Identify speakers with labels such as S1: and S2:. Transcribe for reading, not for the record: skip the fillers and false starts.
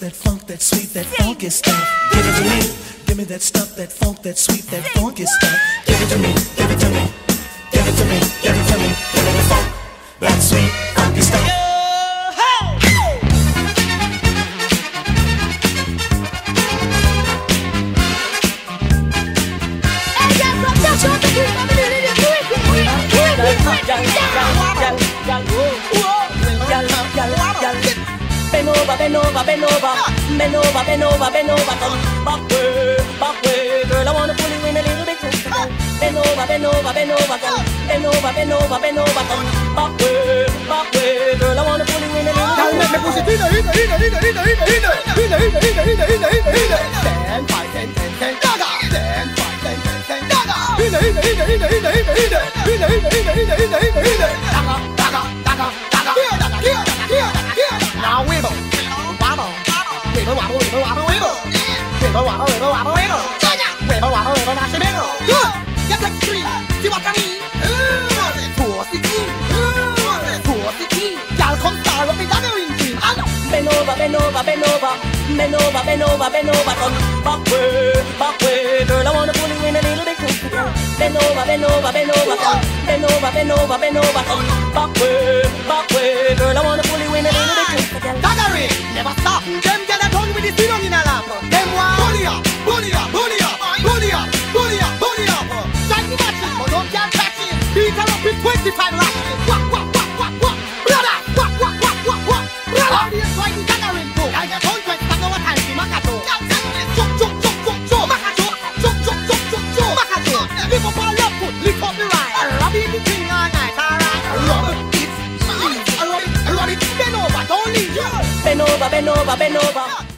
S1: that funk, that sweet, that funky stuff. Give it to me. Give me that stuff, that funk, that sweet, that funky stuff. Give it to me. Give it to me. Give it to me. Give it to me. Give me the funk, that sweet, funky stuff.
S2: Bend over, bend over, bend over, bend over, bend over, bend over, come back way, girl. I wanna pull you in a little bit closer. Bend over, bend over, bend over, come bend over, bend over, bend over, come back way, girl. I wanna pull you in a little bit closer.
S3: Me push it in, Ten, five, ten, daga. Ten, five, ten, daga. Daga. Now wiggle, wobble, wiggle, wobble, wiggle, wobble, wiggle, wiggle, wobble, wiggle, wobble, wiggle, wiggle, wobble, wiggle, mash it, wiggle. Good. Get extreme. See what I mean? Force it in. Y'all come start up with another ring.
S2: Bend over, bend over, bend over, bend over, bend over, bend over, come back way, girl. I wanna pull you in a little bit closer. Bend over, bend over, bend over, come bend over, bend over, bend over, come back way, girl. I wanna pull you in a little bit closer.
S3: Daggery, never stop. Them get a done with the spin on in a lap. Them want bully up, bully up, bully up, bully up, bully up, bully up. Like the matches, but don't get catching. Beat her up with 25 lashes. Wah, wah, wah, wah, wah. Brother, wah, wah, wah, wah, wah. Brother, audience why the daggering go. I get 100, I know what time to Makato. Chok, Makato. Lift up our left foot, lift up the right. Rub it the thing all night, alright. Rub it, bend over, don't leave.
S2: Bend over, bend over, bend over.